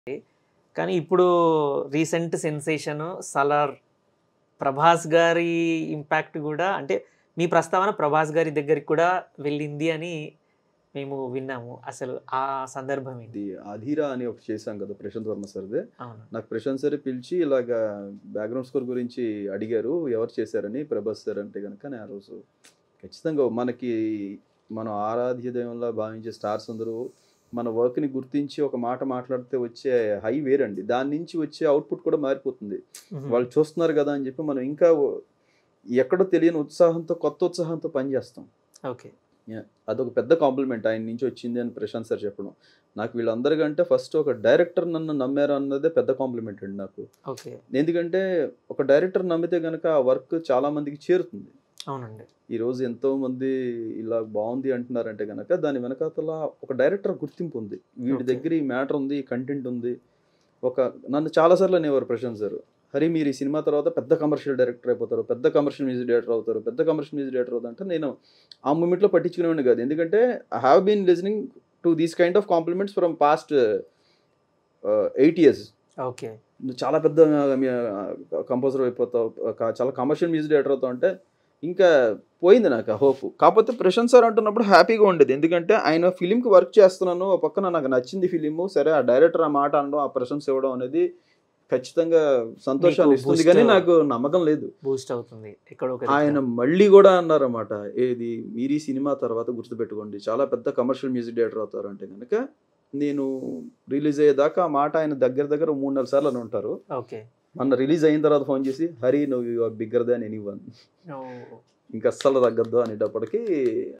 కానీ ఇప్పుడు recent sensation 'Salaar'. Prabhas గారి ఇంపాక్ట్ గూడా అంటే మీ ప్రస్తావన ప్రభాస్ గారి దగ్గరికి కూడా వెళ్ళింది అని మేము విన్నాము. అసలు ఆ సందర్భం ఏంటి? ఇది 'అధీరా' అని ఒకటి చేశాం కదా ప్రశాంత్ వర్మ సార్‌ది. అవును. నాకు ప్రశాంత్ సారే పిలిచి ఇలాగా బ్యాక్‌గ్రౌండ్ స్కోర్ గురించి అడిగారు. ఎవరు చేశారని. ప్రభాస్ సార్ అంటే గనుక నేను ఆ రోజు ఖచ్చితంగా మనం ఆరాధ్య దైవంలా భావించే స్టార్స్ అందరూ మన వర్క్‌ని గుర్తించి ఒక మాట మాట్లాడితే వచ్చే హై వేరండి. దాని నుంచి వచ్చే అవుట్‌పుట్ కూడా మారిపోతుంది. వాళ్ళు చూస్తున్నారు కదా అని చెప్పి మనం ఇంకా ఎక్కడో తెలియని ఉత్సాహంతో, కొత్త ఉత్సాహంతో పనిచేస్తాం. ఓకే. అదొక పెద్ద కాంప్లిమెంట్ ఆయన నుంచి వచ్చింది అని ప్రశాంత్ సార్ చెప్పడం. నాకు వీళ్ళందరికంటే ఫస్ట్ ఒక డైరెక్టర్ నన్ను నమ్మారు అన్నదే పెద్ద కాంప్లిమెంట్ అండి నాకు. ఓకే. ఎందుకంటే ఒక డైరెక్టర్ నమ్మితే గనక ఆ వర్క్ చాలా మందికి చేరుతుంది. అవునండి. ఈరోజు ఎంతోమంది ఇలా బాగుంది అంటున్నారంటే గనక దాని వెనకాతల ఒక డైరెక్టర్ గుర్తింపు ఉంది. వీడి దగ్గర ఈ మ్యాటర్ ఉంది, కంటెంట్ ఉంది. నన్ను చాలాసార్లు అనేవారు ప్రశాంత్ సార్, హరి మీరు ఈ సినిమా తర్వాత పెద్ద కమర్షియల్ డైరెక్టర్ అయిపోతారు, పెద్ద కమర్షియల్ మ్యూజిక్ డైరెక్టర్ అవుతారు, పెద్ద కమర్షియల్ మ్యూజిక్ డైరెక్టర్ అవుతారు అంటే నేను ఆ మూమెంట్లో పట్టించుకునేవాడిని కాదు. ఎందుకంటే I have been listening to these kind of compliments from past 8 years. Okay. నువ్వు చాలా పెద్ద కంపోజర్ అయిపోతావు, చాలా కమర్షియల్ మ్యూజిక్ డైరెక్టర్ అవుతావు అంటే ఇంకా పోయింది నాకు ఆ హోప్. కాకపోతే ప్రశాంత్ సార్ అంటున్నప్పుడు హ్యాపీగా ఉండేది. ఎందుకంటే ఆయన ఫిలింకి వర్క్ చేస్తున్నాను, ఒక పక్కన నాకు నచ్చింది ఫిలిము, సరే ఆ డైరెక్టర్ ఆ మాట అనడం, ఆ ప్రశంస ఇవ్వడం అనేది ఖచ్చితంగా సంతోషాన్ని ఇస్తుంది. కానీ నాకు నమ్మకం లేదు బూస్ట్ అవుతుంది. ఆయన మళ్ళీ కూడా అన్నారన్నమాట, ఏది మీరు ఈ సినిమా తర్వాత గుర్తుపెట్టుకోండి చాలా పెద్ద కమర్షియల్ మ్యూజిక్ డైరెక్టర్ అవుతారు అంటే కనుక నేను రిలీజ్ అయ్యేదాకా ఆ మాట ఆయన దగ్గర 3-4 సార్లు అని ఉంటారు. ఓకే. మొన్న రిలీజ్ అయిన తర్వాత ఫోన్ చేసి, హరి నువ్వు బిగ్గర్ దాన్ ఎనీవన్, ఇంకా అస్సలు తగ్గద్దు అనేటప్పటికి